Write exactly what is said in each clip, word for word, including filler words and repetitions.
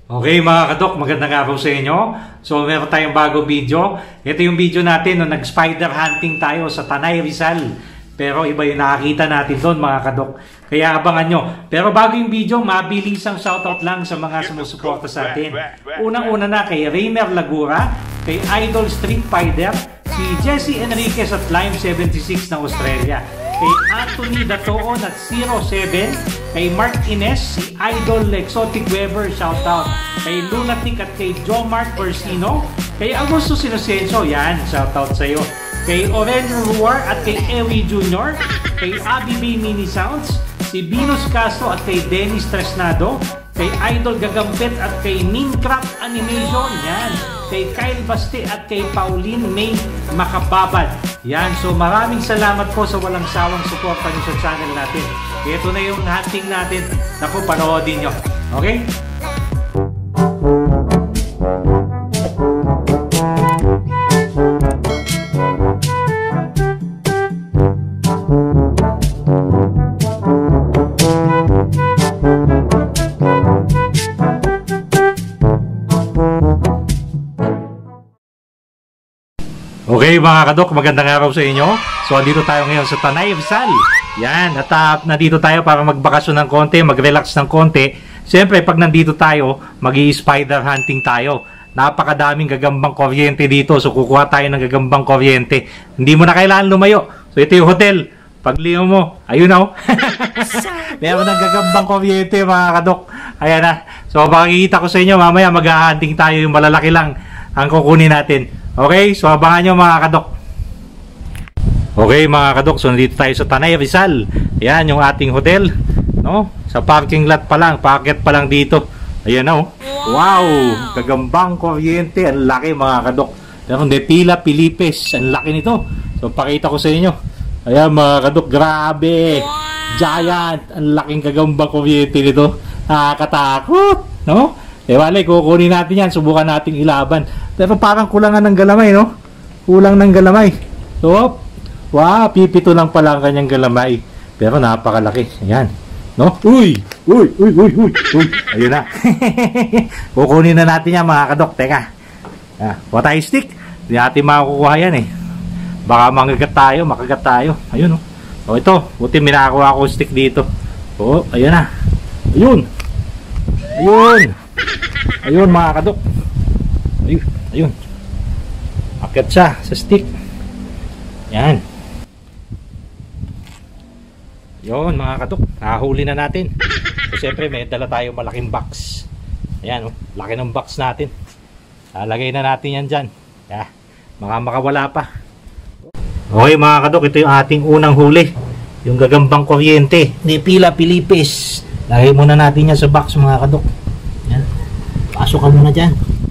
Okay mga kadok, magandang araw sa inyo. So meron tayong bagong video. Ito yung video natin nung nag-spider hunting tayo sa Tanay, Rizal. Pero iba yung nakakita natin doon mga kadok. Kaya abangan nyo. Pero bago yung video, mabilisang shoutout lang sa mga sumusuporta sa atin. Unang-una na kay Rainer Lagura, kay Idol Street Fighter, si Jesse Enriquez at Lime seventy-six ng Australia, kay Anthony Datoon at zero seven, kay Mark Ines, si Idol Exotic Weber, shoutout, kay Lunatic at kay Joe Mark Orsino, kay Augusto Sinosenso, yan, shoutout sa iyo, kay Aurelio Ruar at kay Ewi Junior, kay Abby B Mini Sounds, si Venus Castro at kay Dennis Tresnado, kay Idol Gagambang at kay Minecraft Animation, yan, kay Kyle Baste at kay Pauline May Makababad. Yan, so maraming salamat po sa walang sawang suporta niyo sa channel natin. Ito na yung hunting natin. Naku, panoodin nyo. Okay? Okay mga kadok, magandang araw sa inyo. So andito tayo ngayon sa Tanay, Rizal. Yan, at uh, nandito tayo para magbakasyon ng konti, mag-relax ng konti. Siyempre pag nandito tayo, mag-i-spider hunting tayo. Napakadaming gagambang kuryente dito. So kukuha tayo ng gagambang kuryente. Hindi mo na kailangan lumayo. So ito yung hotel. Pagliho mo, ayun na oh. Meron ng gagambang kuryente mga kadok. Ayan na. So makikita ko sa inyo mamaya, mag-hunting tayo, yung malalaki lang ang kukunin natin. Okay, so abangan nyo mga kadok. Okay mga kadok, so nandito tayo sa Tanay, Rizal. Ayan yung ating hotel, no? Sa parking lot pa lang, packet pa lang dito. Ayan na oh. Wow, gagambang kuryente, ang laki mga kadok. Pero Nephila, Pilipes, ang laki nito. So pakita ko sa inyo. Ayan mga kadok, grabe. Giant, ang laking gagambang kuryente nito. Nakakatakot, no? Eh wala, kukunin natin yan, subukan nating ilaban. Pero parang kulangan ng galamay, no? Kulang ng galamay. So, wow, pipito lang pala ang kanyang galamay. Pero napakalaki. Ayan, no? Uy! Uy! Uy! Uy! Uy! Uy! Ayun na. Kukunin na natin yan mga kadok. Teka. Ah, kuha tayo stick. Hindi natin makakukuha yan eh. Baka makagat tayo, makagat tayo. Ayun, no? O ito, buti minakuha ko stick dito. O, ayun na. Ayun! Ayun! Ayun mga kadok. Ayun, ayun. Akyat siya sa stick. Yan. Yun mga kadok, nahuli na natin. So siyempre may dala tayo malaking box. Ayan oh, laki ng box natin. Lalagay na natin yan dyan. Yeah, baka makawala pa. Okay mga kadok, ito yung ating unang huli. Yung gagambang kuryente, Nephila, Pilipes. Lagay muna natin yan sa box mga kadok. Yan. Pasok ka muna dyan.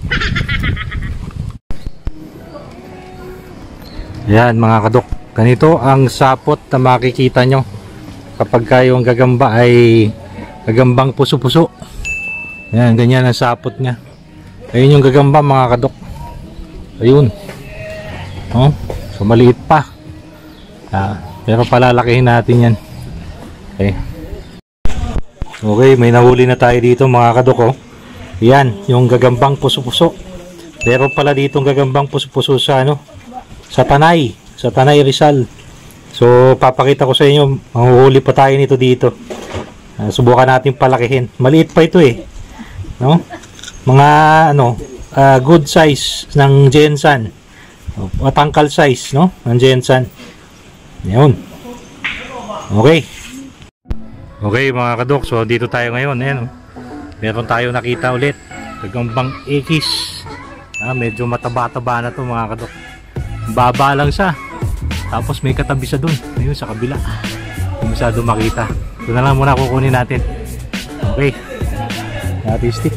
Yan mga kadok, ganito ang sapot na makikita nyo kapag kayong gagamba ay gagambang puso-puso. Yan, ganyan ang sapot nya. Ayun yung gagamba mga kadok. Ayun oh, so maliit pa ah, pero palalakihin natin yan. Okay, okay, may nahuli na tayo dito mga kadok oh. Yan, yung gagambang puso-puso. Pero pala ditong gagambang puso-puso sa ano, sa Tanay, sa Tanay Rizal. So papakita ko sa inyo, mahuhuli pa tayo nito dito. Uh, subukan natin palakihin. Maliit pa ito eh, no? Mga ano, uh, good size ng Jensan. Matangkal size, no? Ng Jensan. Yun. Okay. Okay mga kadok, so dito tayo ngayon. Ayan oh. Meron tayo nakita ulit, gagambang X. Ah, medyo mataba-taba na to mga kadok. Baba lang siya. Tapos may katabi siya dun. Ayun sa kabila. Hindi masyado makita. Ito na lang muna kukunin natin. Okay. Natin stick.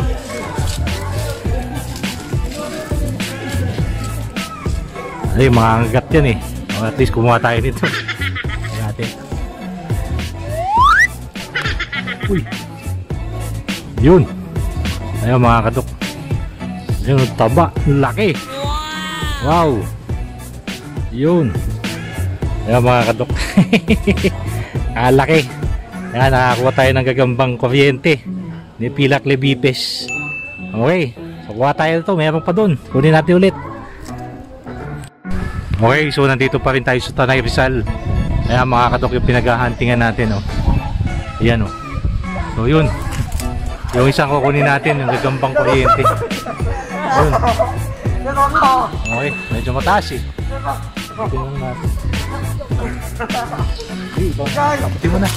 Ay, mga agat yan eh. At least kumuha tayo nito. Natin. Uy. Yun. Ayun mga kadok. Ayun, taba. Laki. Wow. Yun. Ayun mga kadok. Laki. Ayan, nakakuha tayo ng gagambang kuryente. Nephila, Pilipes. Okay, so kuha tayo ito, meron pa dun. Kunin natin ulit. Okay, so nandito pa rin tayo sa Tanay Rizal. Ayan mga kadok, yung pinaghahantingan natin, oh. Ayan, oh. So yun, yung isang kukunin natin, yung Gagambang Kuryente. Yun. Okay, medyo mataas eh. Tingnan natin. Kaputin mo na.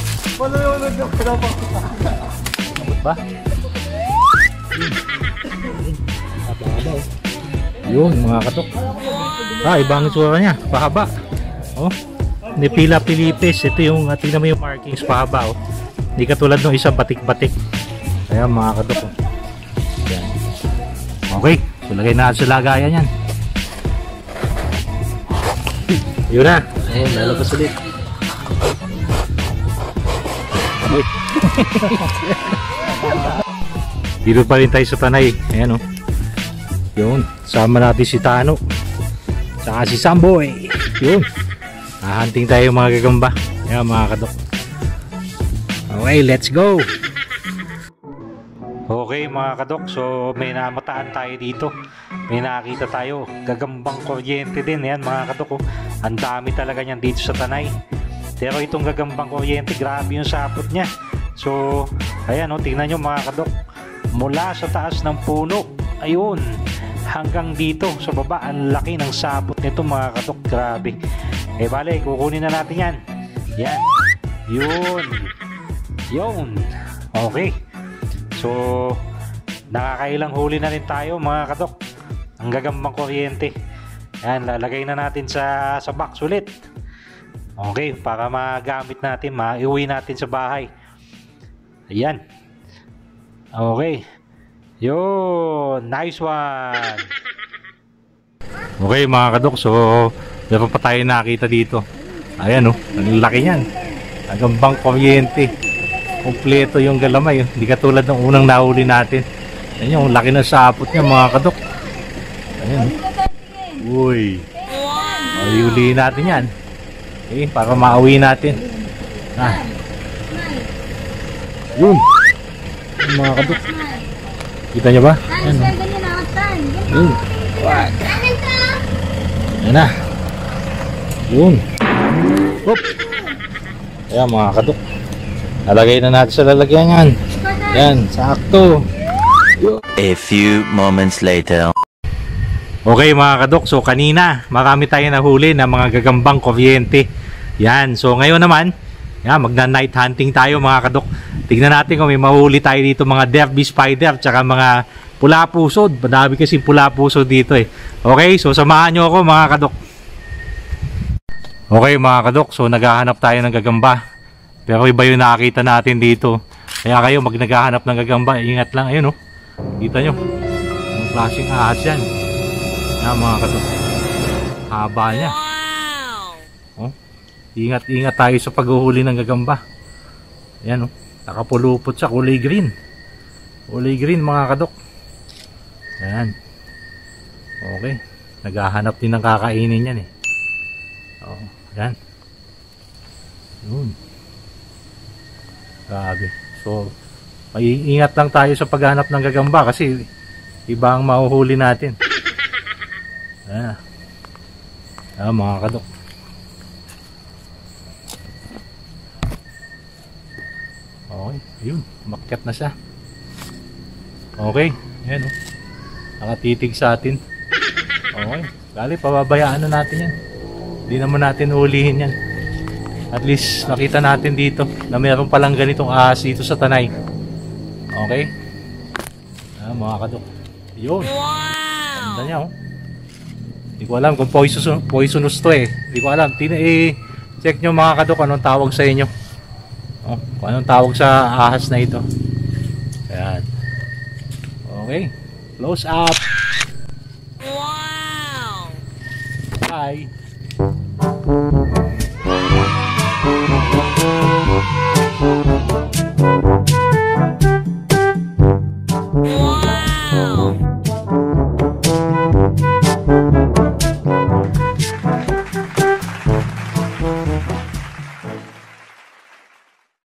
Kaput ba? Yun mga katok. Ah, ibang itsura niya, pahaba. Oh, Nephila pilipis. Ito yung, tingnan mo yung markings, pahaba, oh. Hindi katulad ng isang batik-batik. Ayan mga katok, oh. Ayan. Okay, so lagay na sa lagayan yan. Yun na. Ayan, lalabas ulit. Wait. Dito pa rin tayo sa Tanay. Ayan, oh. Yun, sama natin si Tano saka si Samboy. Yun, hahanting tayo mga gagamba. Ayan mga kadok. Okay, let's go. Okay mga kadok, so may namataan tayo dito. May nakakita tayo, Gagambang Kuryente din. Ayan mga kadok, oh. Ang dami talaga niyan dito sa Tanay. Pero itong Gagambang Kuryente, grabe yung sapot niya. So ayan, oh, tingnan nyo mga kadok, mula sa taas ng puno, ayun, hanggang dito sa baba, ang laki ng sapot nito mga kadok. Grabe. Eh bale, kukunin na natin yan. Yan, yun, yun. Okay, so nakakailang huli na rin tayo mga kadok. Ang Gagambang Kuryente. Yan, lalagay na natin sa, sa box ulit. Okay, para magamit natin, maiuwi natin sa bahay. Ayan. Okay. Yun, nice one. Okay mga kadok, so meron pa tayo nakita dito. Ayan, oh, ang laki niyan. Gagambang Kuryente. Kompleto yung galamay, oh. Hindi katulad ng unang nahuli natin. Ayan yung laki ng sapot niya mga kadok. Ayan, oh. Uy, ayuli natin yan. Okay, para mauwi natin. Ah. Yun, yung mga kadok. Kita nyo ba? Ayan, oh. Yun. Ayan na. Yun. Oop. Ayan mga kadok, nalagay na natin sa lalagyan yan. Yan, sakto. A few moments later. Okay mga kadok, so kanina marami tayo nahuli na mga Gagambang Kuryente. Yan, so ngayon naman, yan, magna night hunting tayo mga kadok. Tignan natin kung may mahuli tayo dito, mga derby spider tsaka mga pula pusod. Madami kasi pula pusod dito eh. Okay, so samahan nyo ako mga kadok. Okay mga kadok, so naghahanap tayo ng gagamba. Pero iba yung nakakita natin dito. Kaya kayo mag naghahanap ng gagamba, ingat lang. Ayun, oh, kita nyo, ang klaseng ahas yan. Yan mga kadok, haba niya. Oh, ingat ingat tayo sa paghuhuli ng gagamba. Yan, oh, nakapulupot sa kulay green. Kulay green mga kadok. Yan. Okay, naghahanap din ng kakainin yan eh. Oh, yan. Yun. Grabe. So maiingat lang tayo sa paghanap ng gagamba kasi iba ang mahuhuli natin. Ayan. Ayan mga kadok. Okay, yun, umakyat na siya. Okay, ayan, oh, nakatitig sa atin. Okay, dali, pababayaan na natin yan. Hindi naman natin ulihin yan. At least nakita natin dito na meron palang ganitong ahas dito sa Tanay. Okay, ayan mga kadok. Yun, ganda niya, oh. Hindi ko alam kung poisonous, poisonous to eh. Hindi ko alam. Tina, eh, check nyo mga kadok anong tawag sa inyo. Oh, kung anong tawag sa ahas na ito. Ayan. Okay. Close up. Wow. Bye.